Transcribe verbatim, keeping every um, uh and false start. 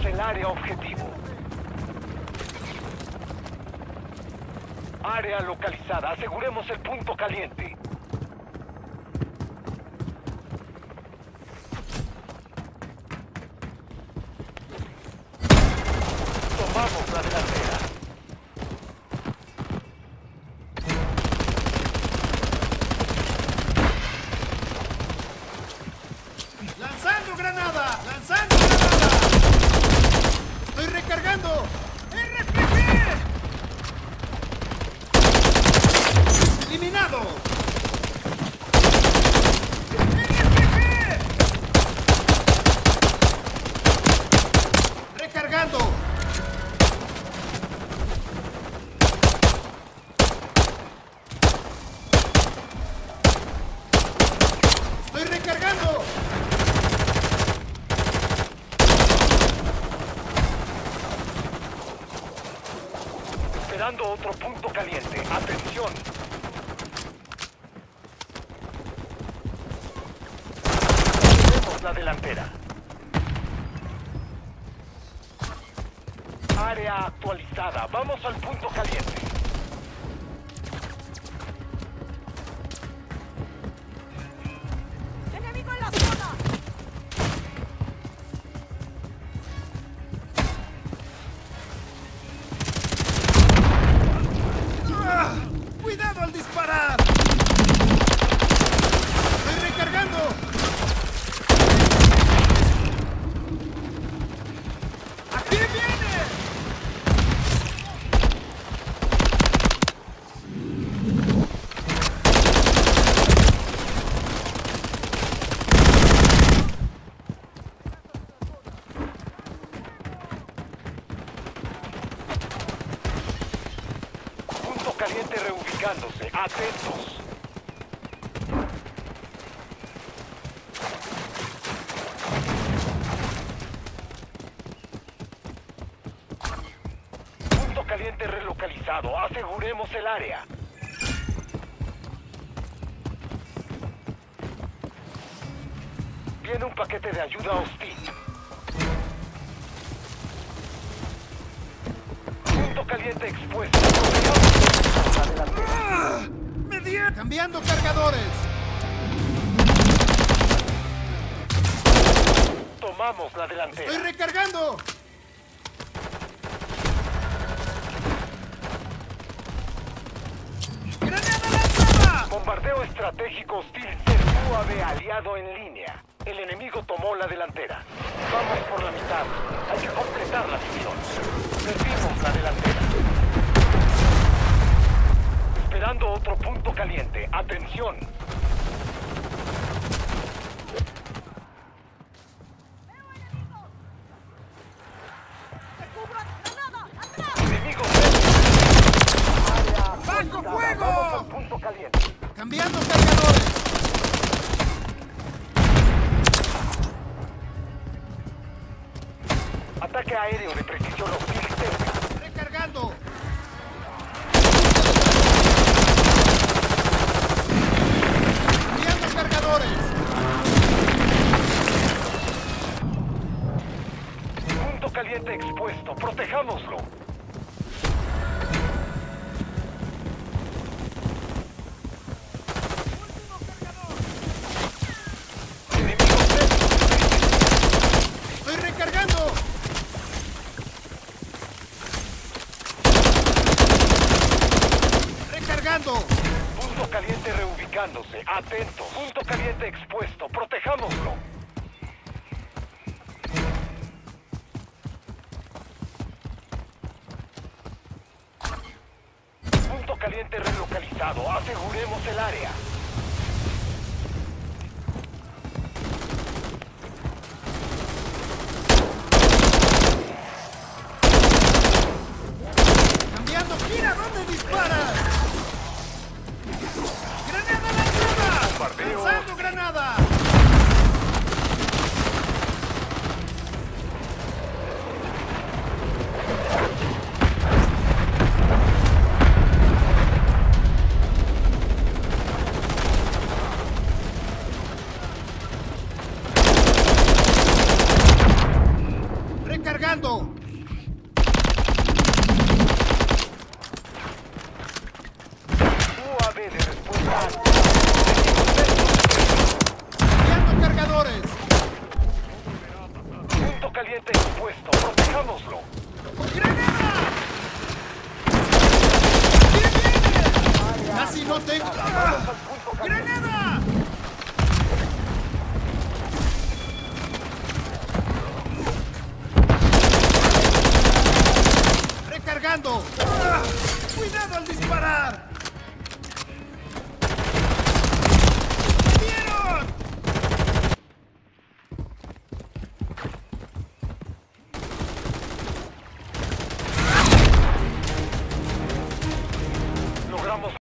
el área objetivo. Área localizada. Aseguremos el punto caliente. Tomamos la delantera. ¡Lanzando granada! ¡Lanzando granada! ¡Estoy recargando! ¡R P G! ¡Eliminado! ¡R P G! ¡Recargando! ¡Estoy recargando! Esperando otro punto caliente. ¡Atención! Tenemos la delantera. Área actualizada. Vamos al punto caliente. ¡Enemigo en la zona! ¡Ah! ¡Cuidado al disparar! ¡Estoy recargando! ¡Aquí viene! Punto caliente reubicándose. Atentos. Punto caliente relocalizado. Aseguremos el área. Viene un paquete de ayuda hostil. Punto caliente expuesto. La delantera. ¡Ah! ¡Me di! ¡Cambiando cargadores! Tomamos la delantera. ¡Estoy recargando! ¡Granada lanzada! Bombardeo estratégico hostil cercó de aliado en línea. El enemigo tomó la delantera. Vamos por la mitad. Hay que completar la misión. Perdimos la delantera. Esperando otro punto caliente. Atención. ¡Te cubro! ¡Granada! ¡Atrás! Enemigo área ¡Bajo actualizada. fuego! Vamos al punto caliente. ¡Cambiando cargadores! Ataque aéreo de precisión hostil cerca. ¡Recargando! ¡Cambiando cargadores! Punto caliente expuesto. Protejámoslo. Enemigo cerca. ¡Estoy recargando! ¡Recargando! Punto caliente reubicándose. Atento. Punto caliente expuesto. Protejámoslo. Punto caliente relocalizado. Aseguremos el área. ¡Cambiando! ¡Mira dónde disparas! ¡Granada lanzada! Bombardeo. ¡Lanzando granada! ¡Recargando! U A V de respuesta. ¡Enviando cargadores! Punto caliente expuesto. Protejámoslo. ¡Granada! ¡Viene, viene! ¡Casi no tengo! ¡Ah! Al punto caliente. ¡Granada! ¡Recargando! ¡Ah! ¡Cuidado al disparar!